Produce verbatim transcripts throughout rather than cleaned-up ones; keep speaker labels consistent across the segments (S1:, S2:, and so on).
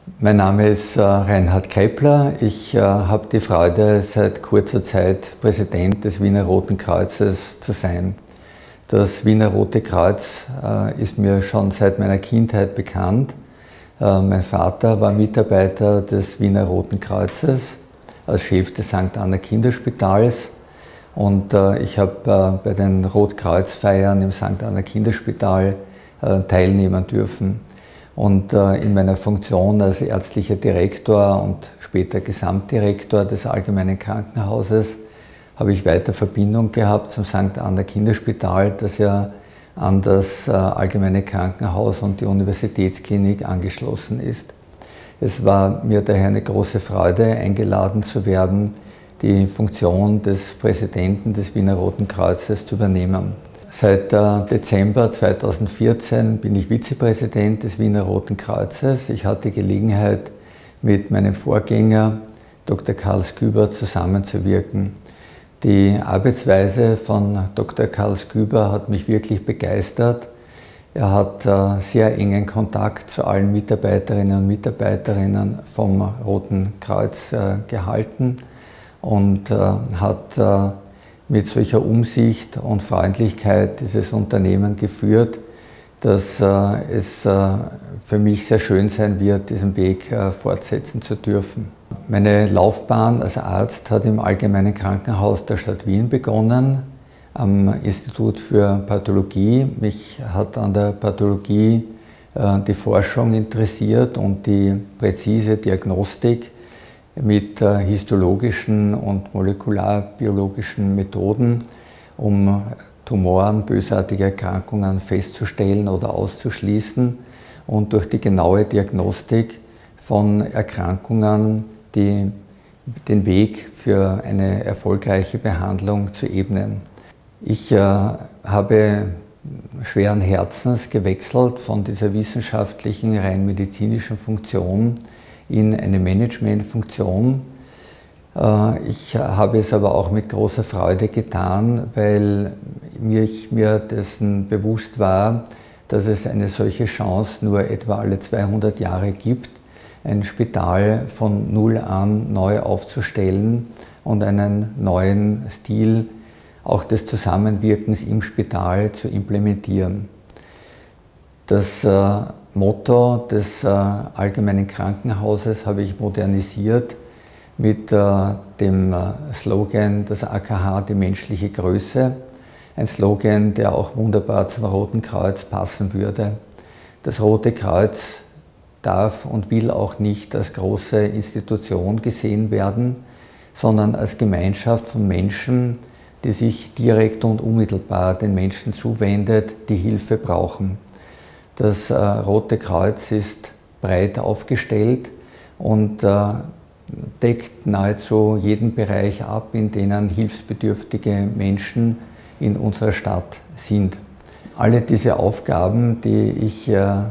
S1: Mein Name ist äh, Reinhard Keppler. Ich äh, habe die Freude, seit kurzer Zeit Präsident des Wiener Roten Kreuzes zu sein. Das Wiener Rote Kreuz äh, ist mir schon seit meiner Kindheit bekannt. Äh, mein Vater war Mitarbeiter des Wiener Roten Kreuzes als Chef des Sankt Anna Kinderspitals. Und äh, ich habe äh, bei den Rotkreuzfeiern im Sankt Anna Kinderspital äh, teilnehmen dürfen. Und äh, in meiner Funktion als ärztlicher Direktor und später Gesamtdirektor des Allgemeinen Krankenhauses habe ich weiter Verbindung gehabt zum Sankt Anna Kinderspital, das ja an das äh, Allgemeine Krankenhaus und die Universitätsklinik angeschlossen ist. Es war mir daher eine große Freude, eingeladen zu werden, die Funktion des Präsidenten des Wiener Roten Kreuzes zu übernehmen. Seit äh, Dezember zweitausendvierzehn bin ich Vizepräsident des Wiener Roten Kreuzes. Ich hatte Gelegenheit, mit meinem Vorgänger Doktor Karl Sküber zusammenzuwirken. Die Arbeitsweise von Doktor Karl Sküber hat mich wirklich begeistert. Er hat äh, sehr engen Kontakt zu allen Mitarbeiterinnen und Mitarbeiterinnen vom Roten Kreuz äh, gehalten und äh, hat äh, mit solcher Umsicht und Freundlichkeit dieses Unternehmen geführt, dass äh, es äh, für mich sehr schön sein wird, diesen Weg äh, fortsetzen zu dürfen. Meine Laufbahn als Arzt hat im Allgemeinen Krankenhaus der Stadt Wien begonnen, am Institut für Pathologie. Mich hat an der Pathologie äh, die Forschung interessiert und die präzise Diagnostik mit äh, histologischen und molekularbiologischen Methoden, um Tumoren, bösartige Erkrankungen festzustellen oder auszuschließen und durch die genaue Diagnostik von Erkrankungen die, den Weg für eine erfolgreiche Behandlung zu ebnen. Ich äh, habe schweren Herzens gewechselt von dieser wissenschaftlichen, rein medizinischen Funktion in eine Managementfunktion. Ich habe es aber auch mit großer Freude getan, weil ich mir dessen bewusst war, dass es eine solche Chance nur etwa alle zweihundert Jahre gibt, ein Spital von Null an neu aufzustellen und einen neuen Stil auch des Zusammenwirkens im Spital zu implementieren. Das äh, Motto des äh, Allgemeinen Krankenhauses habe ich modernisiert mit äh, dem äh, Slogan das A K H, die menschliche Größe. Ein Slogan, der auch wunderbar zum Roten Kreuz passen würde. Das Rote Kreuz darf und will auch nicht als große Institution gesehen werden, sondern als Gemeinschaft von Menschen, die sich direkt und unmittelbar den Menschen zuwendet, die Hilfe brauchen. Das äh, Rote Kreuz ist breit aufgestellt und äh, deckt nahezu jeden Bereich ab, in dem hilfsbedürftige Menschen in unserer Stadt sind. Alle diese Aufgaben, die ich äh, äh,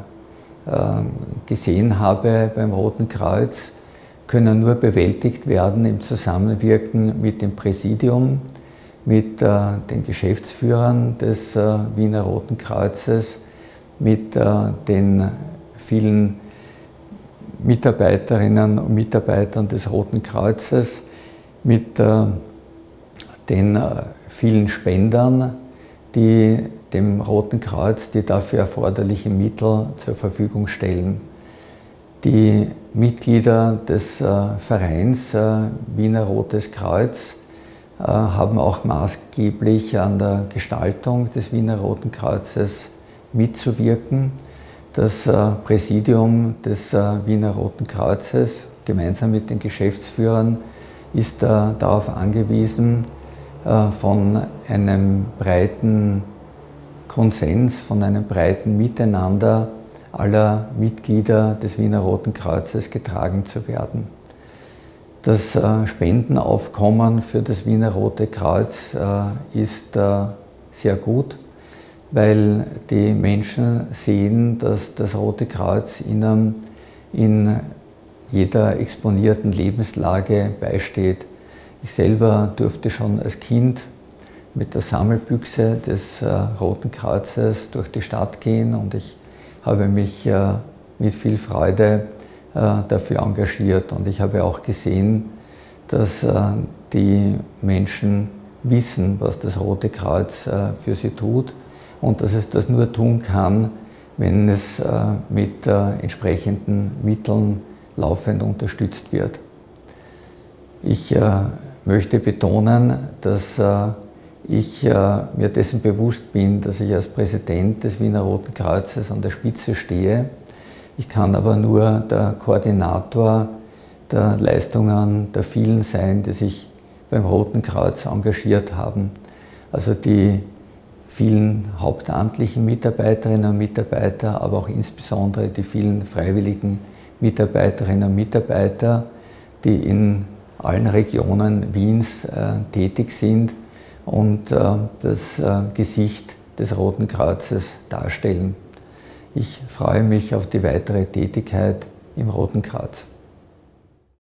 S1: gesehen habe beim Roten Kreuz, können nur bewältigt werden im Zusammenwirken mit dem Präsidium, mit äh, den Geschäftsführern des äh, Wiener Roten Kreuzes, mit äh, den vielen Mitarbeiterinnen und Mitarbeitern des Roten Kreuzes, mit äh, den äh, vielen Spendern, die dem Roten Kreuz die dafür erforderlichen Mittel zur Verfügung stellen. Die Mitglieder des äh, Vereins äh, Wiener Rotes Kreuz äh, haben auch maßgeblich an der Gestaltung des Wiener Roten Kreuzes mitzuwirken. Das äh, Präsidium des äh, Wiener Roten Kreuzes gemeinsam mit den Geschäftsführern ist äh, darauf angewiesen, äh, von einem breiten Konsens, von einem breiten Miteinander aller Mitglieder des Wiener Roten Kreuzes getragen zu werden. Das äh, Spendenaufkommen für das Wiener Rote Kreuz äh, ist äh, sehr gut, weil die Menschen sehen, dass das Rote Kreuz ihnen in jeder exponierten Lebenslage beisteht. Ich selber durfte schon als Kind mit der Sammelbüchse des äh, Roten Kreuzes durch die Stadt gehen und ich habe mich äh, mit viel Freude dafür engagiert. Und ich habe auch gesehen, dass die Menschen wissen, was das Rote Kreuz für sie tut und dass es das nur tun kann, wenn es mit entsprechenden Mitteln laufend unterstützt wird. Ich möchte betonen, dass ich mir dessen bewusst bin, dass ich als Präsident des Wiener Roten Kreuzes an der Spitze stehe. Ich kann aber nur der Koordinator der Leistungen der vielen sein, die sich beim Roten Kreuz engagiert haben. Also die vielen hauptamtlichen Mitarbeiterinnen und Mitarbeiter, aber auch insbesondere die vielen freiwilligen Mitarbeiterinnen und Mitarbeiter, die in allen Regionen Wiens äh, tätig sind und äh, das äh, Gesicht des Roten Kreuzes darstellen. Ich freue mich auf die weitere Tätigkeit im Roten Kreuz.